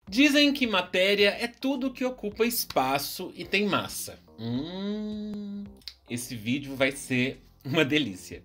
Dizem que matéria é tudo que ocupa espaço e tem massa. Esse vídeo vai ser uma delícia.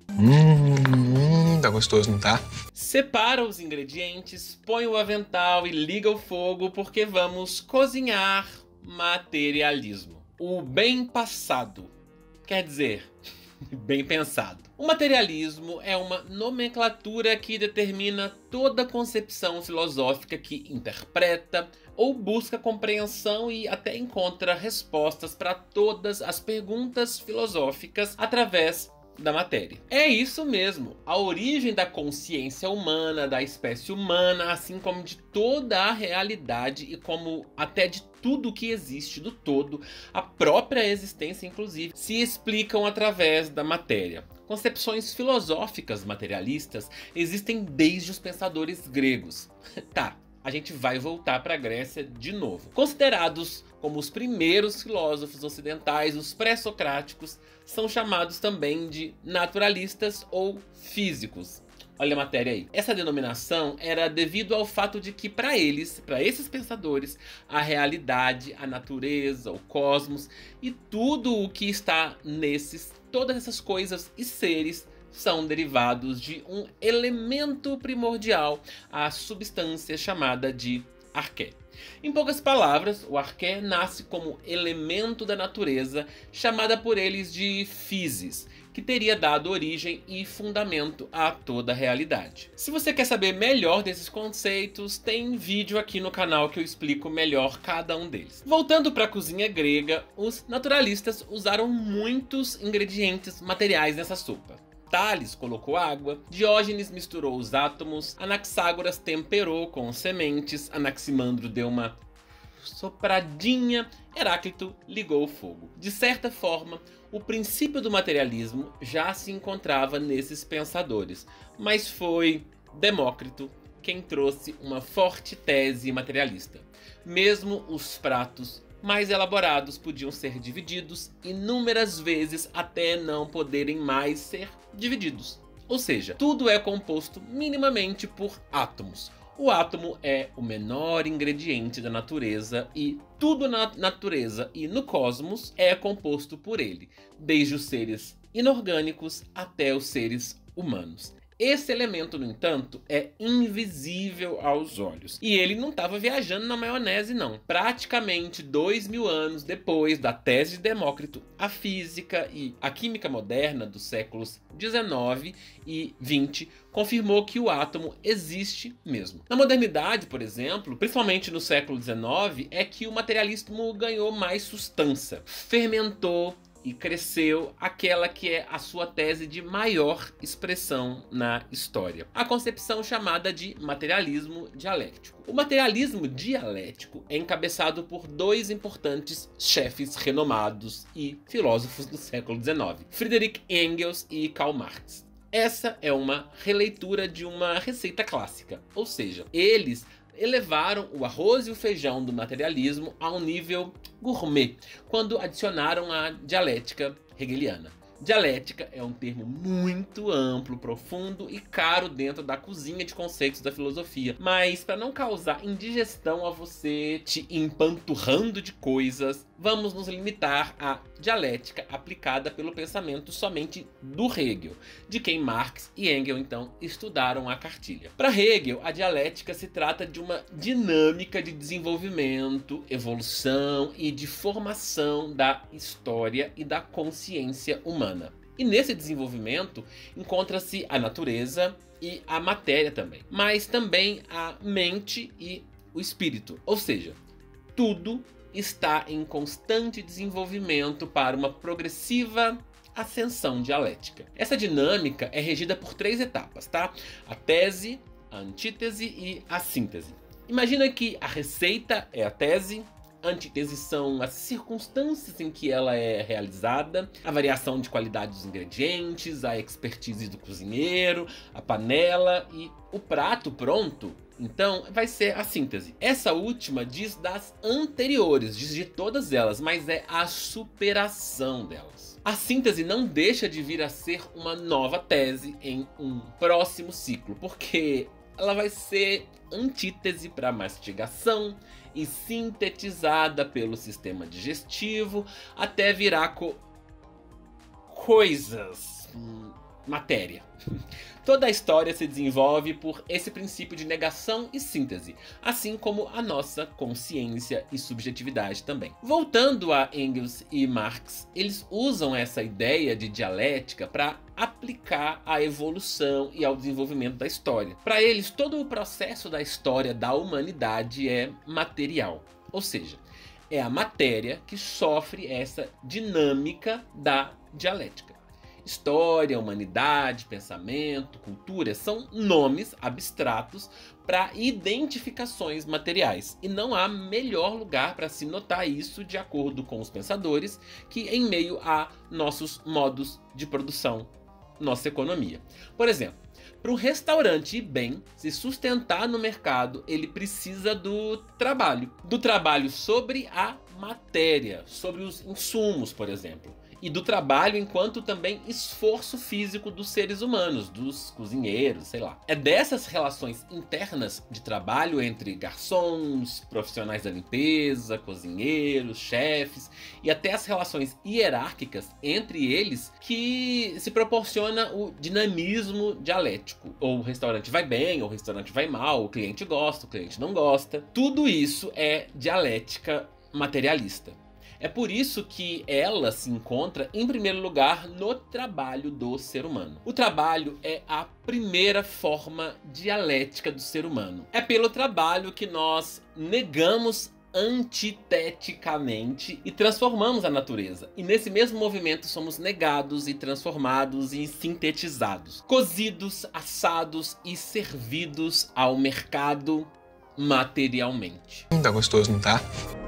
Tá gostoso, não tá? Separa os ingredientes, põe o avental e liga o fogo porque vamos cozinhar materialismo. O bem passado, quer dizer, bem pensado. O materialismo é uma nomenclatura que determina toda concepção filosófica que interpreta ou busca compreensão e até encontra respostas para todas as perguntas filosóficas através da matéria. É isso mesmo, a origem da consciência humana, da espécie humana, assim como de toda a realidade e como até de tudo que existe do todo, a própria existência inclusive, se explicam através da matéria. Concepções filosóficas materialistas existem desde os pensadores gregos. Tá, a gente vai voltar para a Grécia de novo. Considerados como os primeiros filósofos ocidentais, os pré-socráticos são chamados também de naturalistas ou físicos. Olha a matéria aí. Essa denominação era devido ao fato de que para eles, para esses pensadores, a realidade, a natureza, o cosmos e tudo o que está nesses, todas essas coisas e seres são derivados de um elemento primordial, a substância chamada de arqué. Em poucas palavras, o arqué nasce como elemento da natureza, chamada por eles de physis, que teria dado origem e fundamento a toda a realidade. Se você quer saber melhor desses conceitos, tem vídeo aqui no canal que eu explico melhor cada um deles. Voltando para a cozinha grega, os naturalistas usaram muitos ingredientes materiais nessa sopa. Tales colocou água, Diógenes misturou os átomos, Anaxágoras temperou com sementes, Anaximandro deu uma sopradinha, Heráclito ligou o fogo. De certa forma, o princípio do materialismo já se encontrava nesses pensadores, mas foi Demócrito quem trouxe uma forte tese materialista. Mesmo os pratos mais elaborados podiam ser divididos inúmeras vezes até não poderem mais ser divididos. Ou seja, tudo é composto minimamente por átomos. O átomo é o menor ingrediente da natureza e tudo na natureza e no cosmos é composto por ele, desde os seres inorgânicos até os seres humanos. Esse elemento, no entanto, é invisível aos olhos. E ele não estava viajando na maionese, não. Praticamente 2000 anos depois da tese de Demócrito, a física e a química moderna dos séculos 19 e 20 confirmou que o átomo existe mesmo. Na modernidade, por exemplo, principalmente no século 19, é que o materialismo ganhou mais sustância, fermentou e cresceu aquela que é a sua tese de maior expressão na história. A concepção chamada de materialismo dialético. O materialismo dialético é encabeçado por dois importantes chefes renomados e filósofos do século XIX, Friedrich Engels e Karl Marx. Essa é uma releitura de uma receita clássica, ou seja, eles elevaram o arroz e o feijão do materialismo a um nível gourmet, quando adicionaram a dialética hegeliana. Dialética é um termo muito amplo, profundo e caro dentro da cozinha de conceitos da filosofia, mas para não causar indigestão a você te empanturrando de coisas, vamos nos limitar à dialética aplicada pelo pensamento somente do Hegel, de quem Marx e Engels então estudaram a cartilha. Para Hegel, a dialética se trata de uma dinâmica de desenvolvimento, evolução e de formação da história e da consciência humana. E nesse desenvolvimento encontra-se a natureza e a matéria também, mas também a mente e o espírito, ou seja, tudo está em constante desenvolvimento para uma progressiva ascensão dialética. Essa dinâmica é regida por três etapas, tá? A tese, a antítese e a síntese. Imagina que a receita é a tese, a antítese são as circunstâncias em que ela é realizada, a variação de qualidade dos ingredientes, a expertise do cozinheiro, a panela e o prato pronto. Então vai ser a síntese. Essa última diz das anteriores, diz de todas elas, mas é a superação delas. A síntese não deixa de vir a ser uma nova tese em um próximo ciclo, porque ela vai ser antítese para mastigação e sintetizada pelo sistema digestivo até virar coisas, matéria. Toda a história se desenvolve por esse princípio de negação e síntese, assim como a nossa consciência e subjetividade também. Voltando a Engels e Marx, eles usam essa ideia de dialética para aplicar à evolução e ao desenvolvimento da história. Para eles, todo o processo da história da humanidade é material, ou seja, é a matéria que sofre essa dinâmica da dialética. História, humanidade, pensamento, cultura são nomes abstratos para identificações materiais. E não há melhor lugar para se notar isso, de acordo com os pensadores, que em meio a nossos modos de produção, nossa economia. Por exemplo, para um restaurante ir bem, se sustentar no mercado, ele precisa do trabalho sobre a matéria, sobre os insumos, por exemplo. E do trabalho enquanto também esforço físico dos seres humanos, dos cozinheiros, sei lá. É dessas relações internas de trabalho entre garçons, profissionais da limpeza, cozinheiros, chefes e até as relações hierárquicas entre eles que se proporciona o dinamismo dialético. Ou o restaurante vai bem, ou o restaurante vai mal, o cliente gosta, o cliente não gosta. Tudo isso é dialética materialista. É por isso que ela se encontra em primeiro lugar no trabalho do ser humano. O trabalho é a primeira forma dialética do ser humano. É pelo trabalho que nós negamos antiteticamente e transformamos a natureza. E nesse mesmo movimento somos negados e transformados e sintetizados, cozidos, assados e servidos ao mercado materialmente. Tá gostoso, não tá?